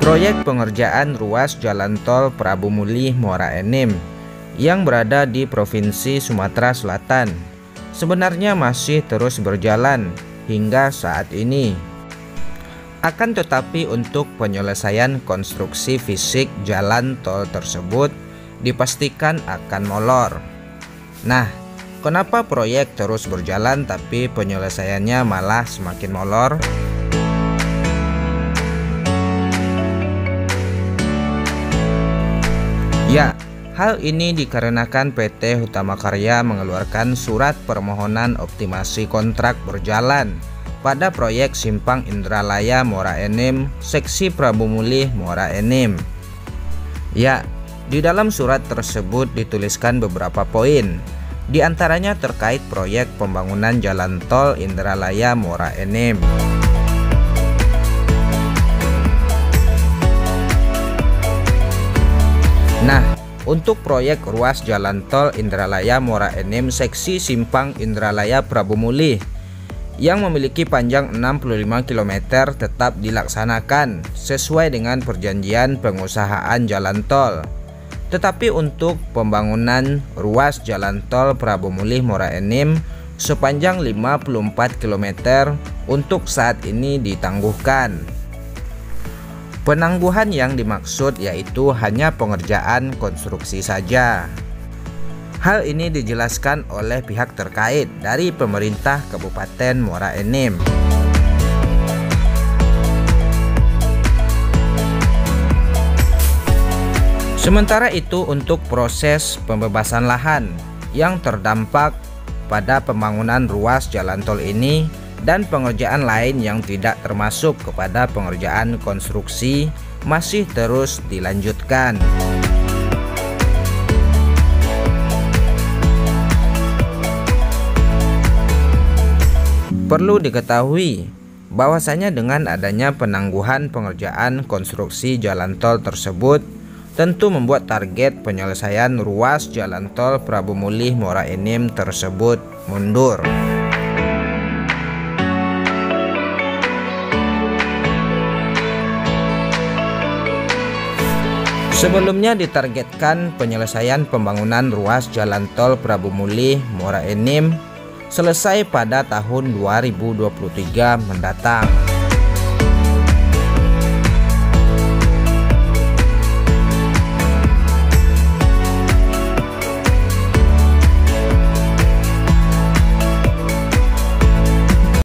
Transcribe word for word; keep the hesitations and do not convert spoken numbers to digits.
Proyek pengerjaan ruas jalan tol Prabu Mulih Muara Enim yang berada di Provinsi Sumatera Selatan sebenarnya masih terus berjalan hingga saat ini. Akan tetapi untuk penyelesaian konstruksi fisik jalan tol tersebut dipastikan akan molor. Nah, kenapa proyek terus berjalan tapi penyelesaiannya malah semakin molor? Ya, hal ini dikarenakan P T Hutama Karya mengeluarkan surat permohonan optimasi kontrak berjalan pada proyek Simpang Indralaya Muara Enim, seksi Prabu Mulih Muara Enim. Ya, di dalam surat tersebut dituliskan beberapa poin, di antaranya terkait proyek pembangunan jalan tol Indralaya Muara Enim. Nah, untuk proyek ruas jalan tol Indralaya Muara Enim seksi Simpang Indralaya Prabu Mulih yang memiliki panjang enam puluh lima kilometer tetap dilaksanakan sesuai dengan perjanjian pengusahaan jalan tol. Tetapi untuk pembangunan ruas jalan tol Prabu Mulih Muara Enim sepanjang lima puluh empat kilometer untuk saat ini ditangguhkan. Penangguhan yang dimaksud yaitu hanya pengerjaan konstruksi saja. Hal ini dijelaskan oleh pihak terkait dari pemerintah Kabupaten Muara Enim. Sementara itu untuk proses pembebasan lahan yang terdampak pada pembangunan ruas jalan tol ini dan pengerjaan lain yang tidak termasuk kepada pengerjaan konstruksi masih terus dilanjutkan. Perlu diketahui bahwasanya dengan adanya penangguhan pengerjaan konstruksi jalan tol tersebut tentu membuat target penyelesaian ruas jalan tol Prabu Mulih Muara Enim tersebut mundur. Sebelumnya ditargetkan penyelesaian pembangunan ruas jalan tol Prabu Mulih Muara Enim selesai pada tahun dua ribu dua puluh tiga mendatang.